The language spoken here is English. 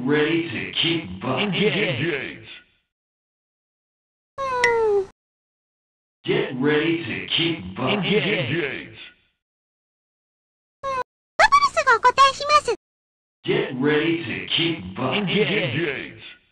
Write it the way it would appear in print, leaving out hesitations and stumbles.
ready to kick butt. Engage. Get ready to kick butt. Engage. バブルスがお答えします。 Get ready to kick butt. Engage.